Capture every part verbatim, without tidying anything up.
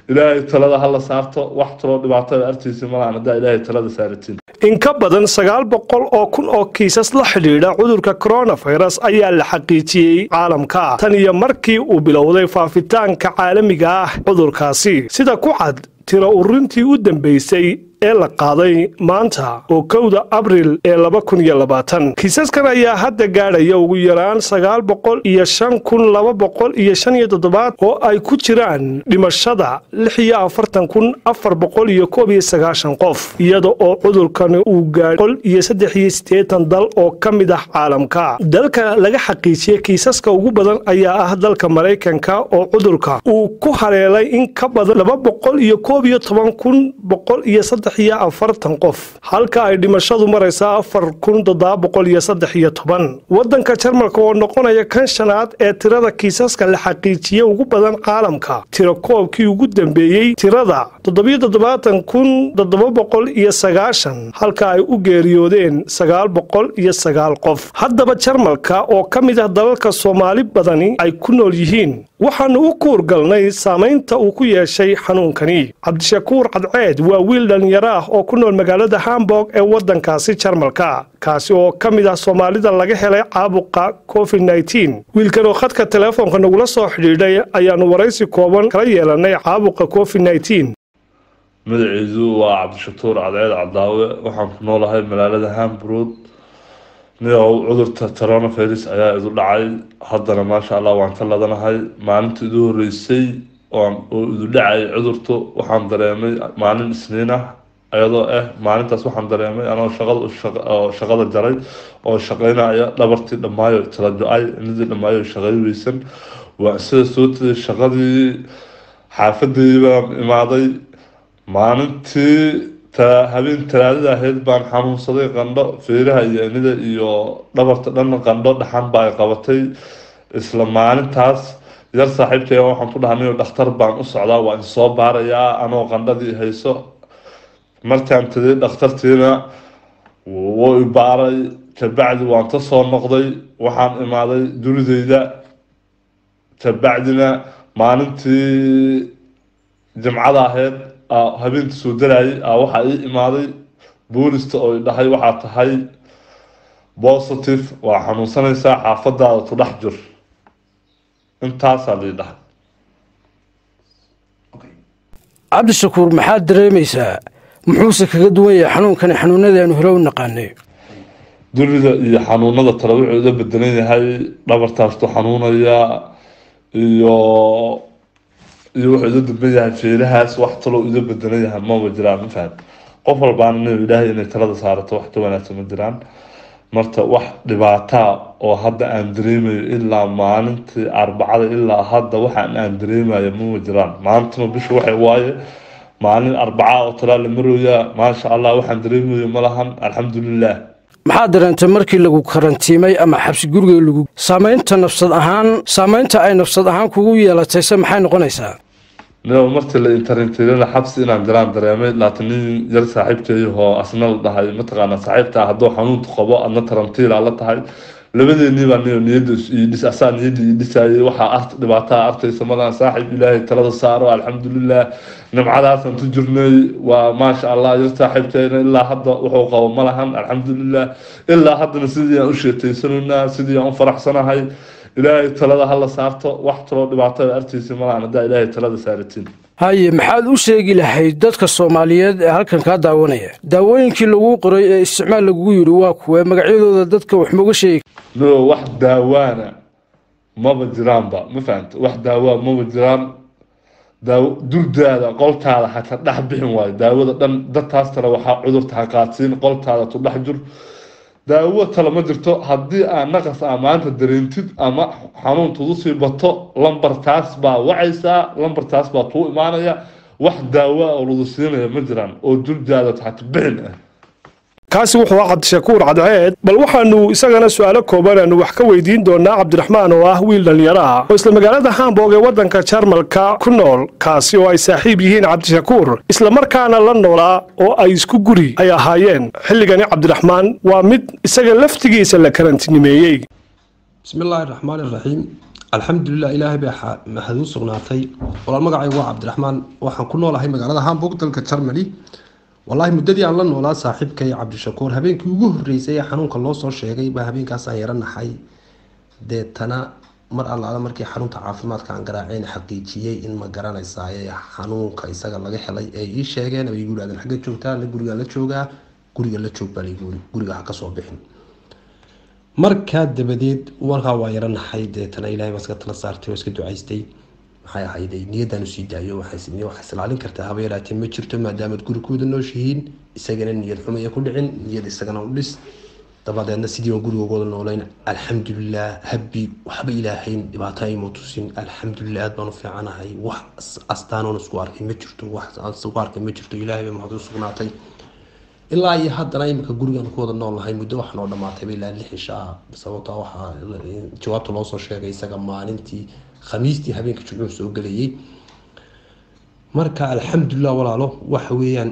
ilaahay talada hala saarto wax talo dhibaatada artiisa malahan hadaa ilaahay talada saaratin. in ka badan sagaal boqol oo kun oo kiisas la xidhiidha cudurka coronavirus ayaa la xaqiijiyey caalamka tan iyo markii uu bilowday faafitaanka caalamiga ah cudurkaasi sida ku cad tiro ururintii u dambeysay ee la qaaday maanta oo kowda abriil ee laba kun iyo labaatan kiisaskan ayaa hadda gaadhaya ugu yaraan sagaal boqol iyo shan kun laba boqol iyo shan iyo toddobaad oo ay ku jiraan dhimashada lix iyo afartan kun afar boqol iyo koob iyo sagaashan qof iyada oo cudurkani uu gaadhay boqol iyo saddex iyo siddeetan dal oo ka mid ah caalamka dalka laga xaqiijiyey kiisaska ugu badan ayaa ah dalka Mareykanka oo cudurka uu ku haleelay in ka badan laba boqol iyo koob iyo toban kun boqol iyo saddex iyo afartan qof halka ay dhimashadu maraysaa afar kun toddoba boqol iyo saddex iyo toban wadanka Jarmalka oo noqonaya kan shanaad ee tirada kiisaska la xaqiijiyay ugu badan caalamka tiro koobkii ugu dambeeyay tirada toddoba iyo toddobaatan kun toddoba boqol iyo sagaashan halka ay u geeriyoodeen sagaal boqol iyo sagaal qof haddaba Jarmalka oo ka mid ah dalalka Soomaali badani ay ku nool yihiin waxaanu u kuurgalnay saameynta uu ku yeeshay xanuunkani Cabdishakuur Cadceed waa wiil dhalinyaro ah oo ku nool magaalada Hamburg ee wadankaasi Jarmalka kaasi oo ka mid ah Soomaalida laga helay caabuqa covid nineteen wiilkan oo khadka telefoonka nagula soo xidhiidhay ayaanu waraysi kooban kala yeelanay caabuqa covid nineteen magaciisu waa Cabdishakuur Cadceed Cadaawe waxaan ku noolahay magaalada Hamburg niyow cudurka coronavirus ayaa isu dhacay haddana maasha Allah waan ka ladanahay maalintii ugu horeysay oo isu dhacay cudurku waxaan dareemay maalin Isniin ah ayadoo ah maalintaas waxaan dareemay anoo shaqada shaqada jaray oo shaqeynaya dhabartii dhamaayo tala ducay intii dhamaayo shaqeeyaysan waa sida soo shaqadii xaafadii baan imaaday maalintii ta habeen talaadada ahayd baan xanuunsaday qandho feeraha iyo inida iyo dhabarta dhan qandho dhaxan baa qabatay isla maalintaas yar saaxiibtay waxaan ku dhahnay dhakhtar baan u socdaa waan soo baarayaa anoo qandhadii hayso markaan tagay dhakhtartiina wuu i baaray kabacdi waan ka soo noqday waxaan imaaday durideyda kabacdina maalintii jimcada ahayd habeenka soo dalayay waxa ii imaaday boolista oo dhahay waxa tahay positive waa xanuunsanaysaa xaafadaada ku dhex jir intaas ay dhahay Cabdishakuur maxaad dareemaysaa muxuu kaga duwan yahay xanuunkan xanuunada aanu hore u naqaanay durida iyo xanuunada kala wuxuu bedelan yahay dhabartaas to xanuunaya iyo iyo wuxuu dambeeyahay feerahaas wax talo uu bedelan yahay ma wajiraan ma fahad qof walbaan inuu ilaahay inay talada saarato wax ka wanaagsan ma jiraan marta wax dhibaato oo hadda aan dareemayo ilaa maalintii arbacada ilaa hadda waxaan aan dareemayo ma wajiraan maanta bisha waxay waaye maalin arbaca oo talaal marooya ma sha Allah waxaan dareemayo malahan alxamdulillah maxaa dareentay markii lagu karantiimay ama xabsi guriga lagu saameynta nafsad ahaan saameynta ay nafsad ahaan kugu yeelatay maxay noqonaysaa noo martii la interneteena xabsi inaan galaan dareemay laakiin yar saaxiibtay oo asnal dhahay mataqaana saaxiibta hadduu xanuun qabo adna tarantiil la tahay labadeennii baa niyadda is asaan niyadda dhisay waxa art dhibaato artaysa madan saaxiib ilaahay talada saaro alxamdulillah nimcadaasan ku jirnay waa ma sha Allah yar saaxiibtayna ilaa hadda wuxuu qabo malahan alxamdulillah ilaa hadda sidii aan u sheetaysanaa sidii aan faraxsanahay ilaahay talada hala saarto wax talo dhibaatada artiisa malahan hadaa ilaahay talada saaratin haye maxaad u sheegi lahayd dadka Soomaaliyeed ee halkan ka daawanaya daawooyinkii lagu qoray ee isticmaal lagu yiri waa kuwa magacyadooda dadka wax mooga sheeg no wax daawana ma jiraan ma fahanto wax daawa ma jiraan daaw durdaada qoltaada hata dhax bixin waay daawada dhan dadtaas tala waxa cudurta qaadsiin qoltaada tu dhax jir daawo tala ma jirto haddii aan naqas amaanta dareentid ama xanuun tudu sii bato lambartaas baa wacaysaa lambartaas baa tuu imaanaya wax daawo oo lagu siinaya ma jiraan oo durdaada taxta bixin ah kaasi wuxuu Cabdishakuur Cadceed bal waxaanu isagana su'aalo kooban aanu wax ka weydiin doonaa Cabdiraxmaan oo ah wiil dhalinyaro ah oo isla magaalada Hamburg ee wadanka Jarmalka ku nool kaasi oo ay saaxiib yihiin Cabdishakuur isla markaana la noolaa oo ay isku guri ay ahaayeen xilligani Cabdiraxmaan waa mid isaga laftigiisa la karantiimeeyay bismillaahir rahmaanir rahiim alxamdulilah ilaahay bay mahad u sugnaatay. walaal magacaygu waa cabdiraxmaan, waxaan ku noolahay magaalada Hamburg dalka Germany. wallahi muddadii aan la noolaa saaxiibkay cabdishakuur habeenkii ugu horeysay ee xanuunka loo soo sheegay baa habeenkaas aan yaranahay. deetana mar allaala markii xarunta caafimaadka aan garaaceen xaqiijiyay in ma garanaysaa ee xanuunka isaga laga helay ee ii sheegeen ay igu yiraahdeen xagga joogtaa la guriga la joogaa guriga la joog baa la yiri guriga ha ka soo bixin. markaa dabadeed warkaa waa yaranahay. deetana ilaahay maska tala saartay oo iska ducaystay. maxay ahayd niyadaan u sii daayo waxay sidii wax islaalin kartaa haba yaraatee ma jirto maadaama gurigooda nooshihiin isagana niyad xumo ay ku dhicin niyad isagana u dhis. dabadeedna sidii aan gurigooda noolayn alxamdulilah habbi waxba ilaahay dhibaato ay muutusin. alxamdulilah aad baan u fiicanahay. wax astaanoon isku arkay ma jirto wax aan isku arkay ma jirto. ilaahay baa mahad u sugnaatay. ilaa iyo haddana imika gurigan ku wada noolahay muddo wax noo dhamaatay ilaa lix isha sababtoo waxa jawaabta loo soo sheegay isaga maalintii khamiistii habeenkii jumcuhu soo galayay. marka alxamdulilah walaalo waxa weeyaan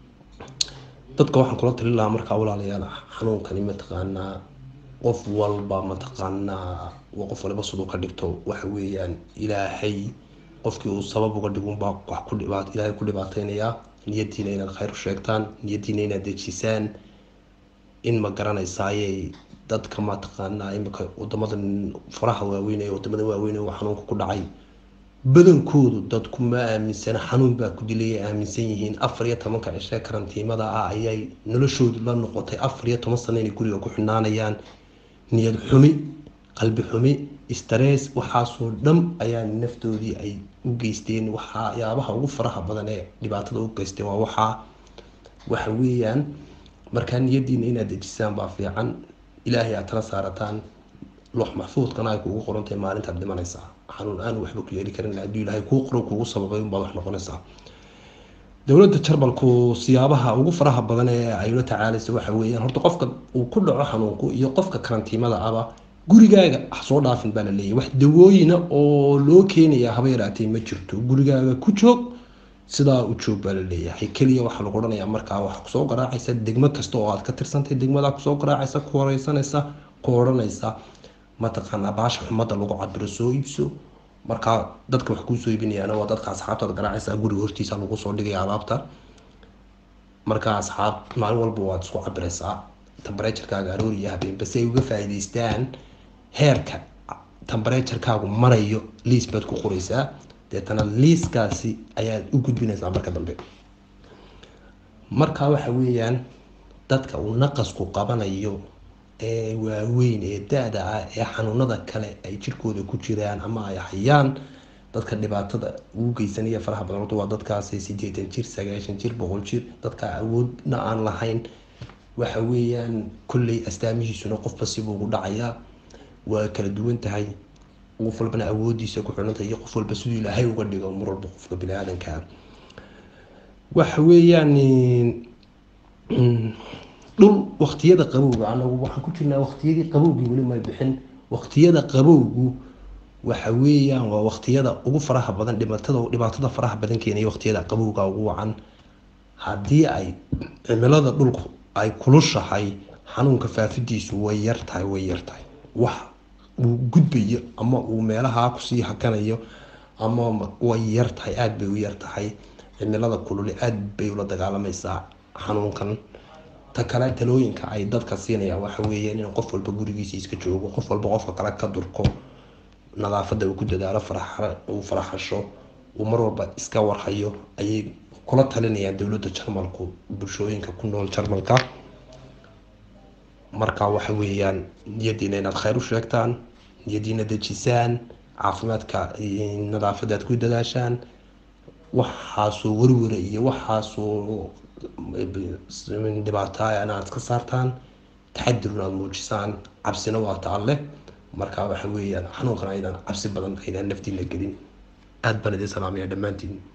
dadka waxaan kula talin lahaa markaa walaalayaal xanuunkani mataqaanaa qof walba mataqaanaa waa qof walba siduu ka dhigto waxa weeyaan ilaahay qofkii uu sabab uga dhigunbaa wax ku dhibaat ilaahay ku dhibaateynayaa. niyadiina inaad khayr u sheegtaan, niyadiina inaad dejisaan, in ma garanaysaaye dadka mataqaanaa imika wadamada faraha waaweyn ee wadamada waaweyn ee xanuunka ku dhacay badankoodu dadku ma aaminsana xanuun baa ku dilay aaminsan yihiin. afar iyo tobanka cishe karantiimada ah ayay noloshoodu la noqotay afar iyo toban sano inay guriga ku xinaanayaan. niyad xumi, qalbi xumi, stress waxaasoo dhan ayaa naftoodii ay u geysteen. waxyaabaha ugu faraha badan ee dhibaatada u geysteen waa waxaa waxa weeyaan markaa niyadiina inaad dejisaan baa fiican. ilaahay aad tala saarataan. loox maxfuudkana ay kugu qorantahay maalintaad dhimanaysaa. xanuun aan waxba ku yeeli karin haddii ilaahay kuu qoro kugu sababay unbaad wax noqonaysaa. dowladda jarmalku siyaabaha ugu faraha badan ee ay la tacaalayso waxa weeyaan horta qofka uu ku dhaco xanuunku iyo qofka karantiimada aba gurigaaga soo dhaafin baa la leeyahay. wax dawooyina oo loo keenaya haba yaraatee ma jirto. gurigaaga ku joog sidaa u joog baa la leeyahay. kaliya waxaa lagu odhanayaa markaa waxa kusoo garaacaysa degmo kasta oo aad ka tirsantay degmada kusoo garaacaysa ku horeysanaysa ku odhanaysa mataqaanaa baasha xumada lagu cabiro soo iibso. markaa dadka wax kuu soo iibinayaana waa dadka asxaabtaada garaacaysa guriga hortiisa lagu soo dhigaya alaabta. markaa asxaab maalin walba waad isku cabiraysaa temperaturekaaga aroor iyo habeenba si ay uga faa'iidaystaan heerka temperaturekaagu marayo liis baad ku qoraysaa. deetana liiskaasi ayaad u gudbinaysaa marka dambe. markaa waxa weeyaan dadka uu naqasku qabanayo ee waaweyn ee da-da ah ee xanuunada kale ay jirkooda ku jiraan ama ay hayaan dadka dhibaatada ugu geysanaya faraha badan waa dadkaasi sideetan jir sagaashan jir boqol jir dadka awoodna aan lahayn. waxa weeyaan kulley astaamihiisuna qofba sibuu ugu dhacayaa waa kala duwan tahay. qof walbana awoodiisa ku xidhantahay iyo qof walba siduu ilaahay uga dhigo mar walba qofka biniaadanka. waxa weeyaan dhul waqtiyada qabowga anagu waxaan ku jirnaa waqtiyadii qabowgii weli ma bixin. waqtiyada qabowgu waxa weeyaan waa waqtiyada ugu faraha badan dhibaatada dhibaatada faraha badan keenay waqtiyada qabowga ugu wacan. haddii ay cimilada dhulku ay kulushahay xanuunka faafidiisu way yartahay way yartahay wax uu gudbayo ama uu meelaha kusii hakanayo ama way yartahay aad bay u yartahay. cimilada kulule aad bay ula dagaalamaysaa xanuunkan. ta kale talooyinka ay dadka siinayaan waxa weeyaan in qof walba gurigiisa iska joogo, qof walba qofka kale ka durko, nadaafada uu ku dadaalo, faraxa uu faraxasho, uu mar walba iska warhayo ayay kula talinayaan dowladda Jarmalku bulshooyinka ku nool Jarmalka. marka waxa weeyaan niyadiina inaad khayr u sheegtaan, niyadiina dejisaan, caafimaadka nadaafada aad ku dadaashaan. waxaasoo warwara iyo waxaasoo dhibaato ah inaad ka saartaan, taxadirna aad muujisaan, cabsina waa taalle. marka waxa weeyaan xanuunkan aydan cabsi badan aydan naftiina gelin. aad baan idin salaamaya dhammaantiin.